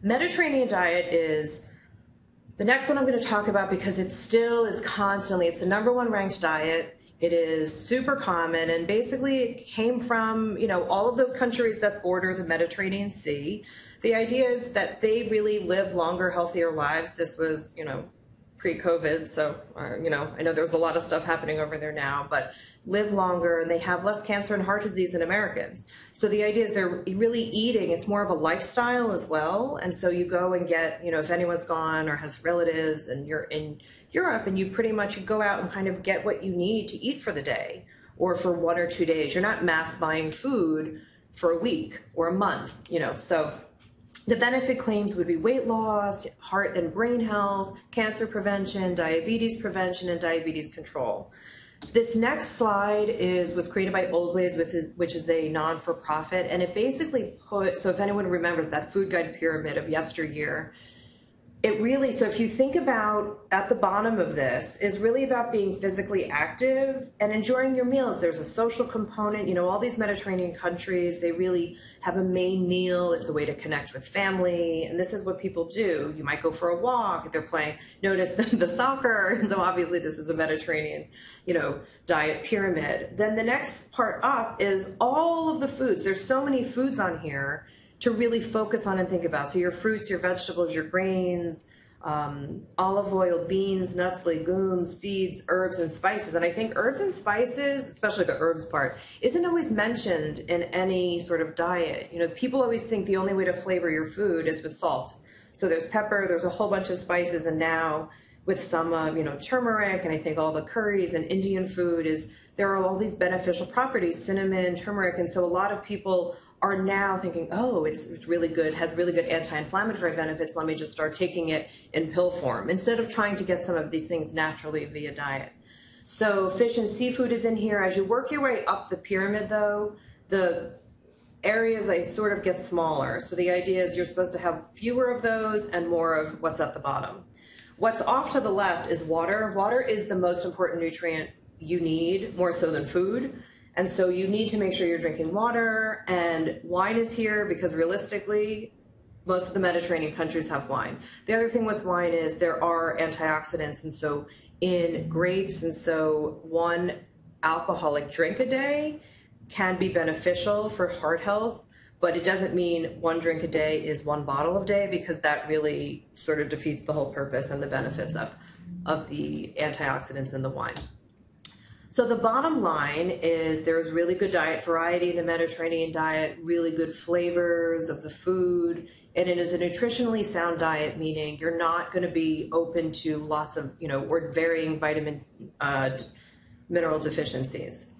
Mediterranean diet is the next one I'm going to talk about because it still is constantly, it's the #1 ranked diet. It is super common, and basically it came from, all of those countries that border the Mediterranean Sea. The idea is that they really live longer, healthier lives. This was, pre-COVID, so, I know there was a lot of stuff happening over there now, but live longer, and they have less cancer and heart disease than Americans. So the idea is they're really eating, it's more of a lifestyle as well. And so you go and get, if anyone's gone or has relatives and you're in Europe, and you pretty much go out and kind of get what you need to eat for the day or for 1 or 2 days. You're not mass buying food for a week or a month, so the benefit claims would be weight loss, heart and brain health, cancer prevention, diabetes prevention, and diabetes control. This next slide was created by Old Ways, which is a non-for-profit, and it basically so if anyone remembers that food guide pyramid of yesteryear, so if you think about at the bottom of this, is really about being physically active and enjoying your meals. There's a social component, all these Mediterranean countries, they really have a main meal. It's a way to connect with family. And this is what people do. You might go for a walk. They're playing, notice the soccer. And so obviously this is a Mediterranean, diet pyramid. Then the next part up is all of the foods. There's so many foods on here to really focus on and think about. So your fruits, your vegetables, your grains, olive oil, beans, nuts, legumes, seeds, herbs, and spices. And I think herbs and spices, especially the herbs part, isn't always mentioned in any sort of diet. People always think the only way to flavor your food is with salt. So there's pepper, there's a whole bunch of spices, and now with some, turmeric, and I think all the curries and Indian food there are all these beneficial properties, cinnamon, turmeric, and so a lot of people are now thinking, oh, it's really good, has really good anti-inflammatory benefits, let me just start taking it in pill form, instead of trying to get some of these things naturally via diet. So fish and seafood is in here. As you work your way up the pyramid though, the areas sort of get smaller. So the idea is you're supposed to have fewer of those and more of what's at the bottom. What's off to the left is water. Water is the most important nutrient you need, more so than food. And so you need to make sure you're drinking water, and wine is here because realistically, most of the Mediterranean countries have wine. The other thing with wine is there are antioxidants, and so in grapes, and so 1 alcoholic drink a day can be beneficial for heart health, but it doesn't mean 1 drink a day is 1 bottle a day, because that really sort of defeats the whole purpose and the benefits of the antioxidants in the wine. So the bottom line is there is really good diet variety in the Mediterranean diet, really good flavors of the food, and it is a nutritionally sound diet, meaning you're not going to be open to lots of, or varying vitamin, mineral deficiencies.